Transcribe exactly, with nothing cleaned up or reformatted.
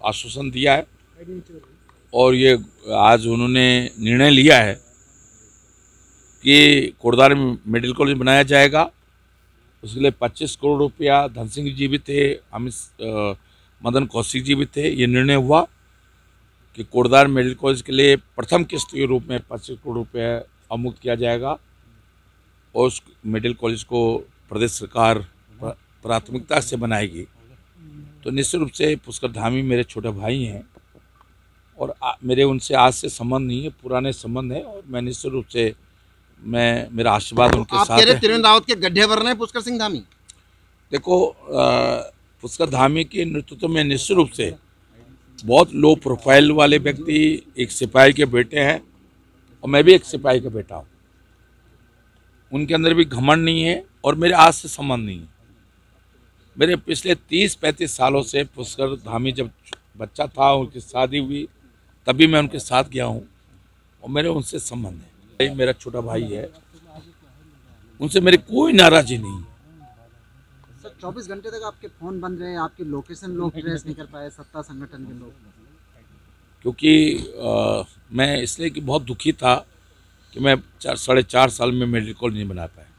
आश्वासन दिया है और ये आज उन्होंने निर्णय लिया है कि कोटद्वार में मेडिकल कॉलेज बनाया जाएगा। उसके लिए पच्चीस करोड़ रुपया धन सिंह जी भी थे, अमित मदन कौशिक जी भी थे। ये निर्णय हुआ कि कोटद्वार मेडिकल कॉलेज के लिए प्रथम किस्त के रूप में पच्चीस करोड़ रुपये अवमुक्त किया जाएगा और उस मेडिकल कॉलेज को प्रदेश सरकार प्राथमिकता से बनाएगी। तो निश्चित रूप से पुष्कर धामी मेरे छोटे भाई हैं और आ, मेरे उनसे आज से संबंध नहीं है, पुराने संबंध है और मैं निश्चित रूप से मैं मेरा आशीर्वाद उनके आप साथ है। त्रिवेंद्र रावत के गड्ढे भर रहे हैं पुष्कर सिंह धामी। देखो, पुष्कर धामी के नेतृत्व में निश्चित रूप से बहुत लो प्रोफाइल वाले व्यक्ति, एक सिपाही के बेटे हैं और मैं भी एक सिपाही का बेटा हूँ। उनके अंदर भी घमंड नहीं है और मेरे आज से संबंध नहीं है। मेरे पिछले तीस पैंतीस सालों से पुष्कर धामी जब बच्चा था, उनकी शादी हुई, तभी मैं उनके साथ गया हूँ और मेरे उनसे संबंध है। मेरा छोटा भाई है, उनसे मेरी कोई नाराजी नहीं है। सर, चौबीस घंटे तक आपके फोन बंद रहे, आपकी लोकेशन लोग ट्रेस नहीं कर पाए, सत्ता संगठन के लोग। क्योंकि आ, मैं इसलिए कि बहुत दुखी था कि मैं चार साढ़े चार साल में मेडिकल कॉलेज नहीं बना पाया।